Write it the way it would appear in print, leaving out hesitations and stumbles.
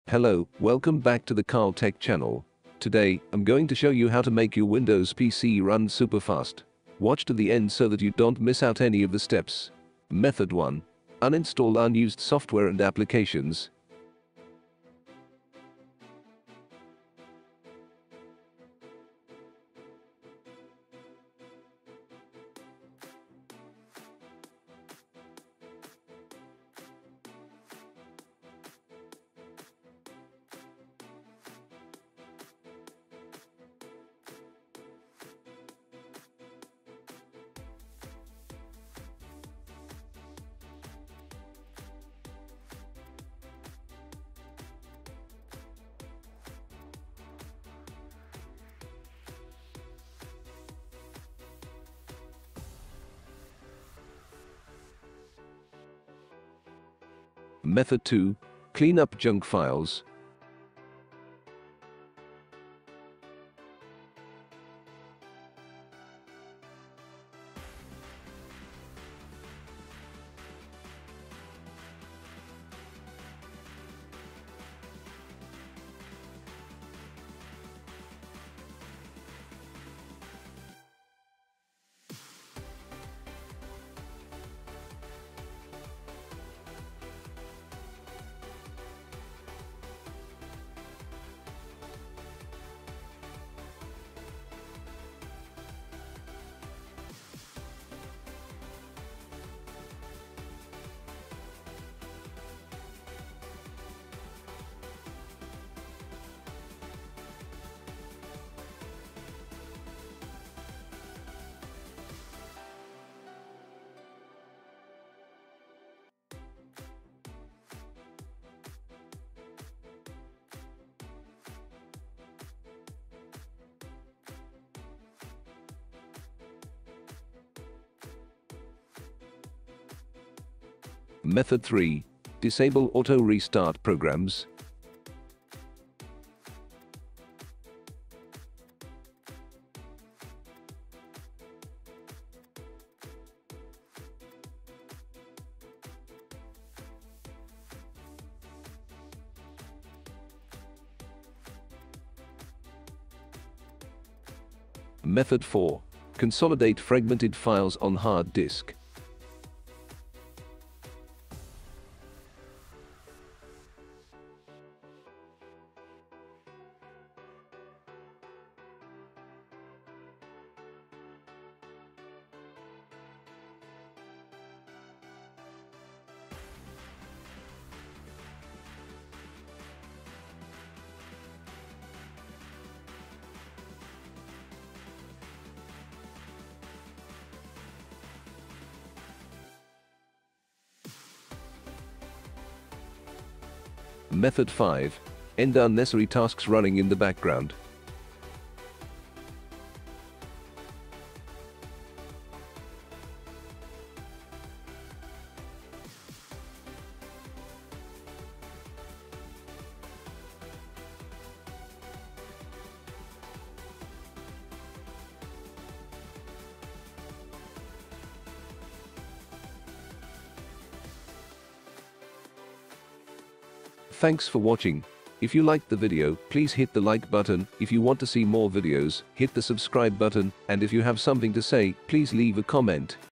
Hello, welcome back to the Carl Tech channel. Today, I'm going to show you how to make your Windows PC run super fast. Watch to the end so that you don't miss out any of the steps. Method 1. Uninstall unused software and applications. Method 2. Clean up junk files. Method 3. Disable auto restart programs. Method 4. Consolidate fragmented files on hard disk. Method 5. End unnecessary tasks running in the background. Thanks for watching. If you liked the video, please hit the like button. If you want to see more videos, hit the subscribe button, and if you have something to say, please leave a comment.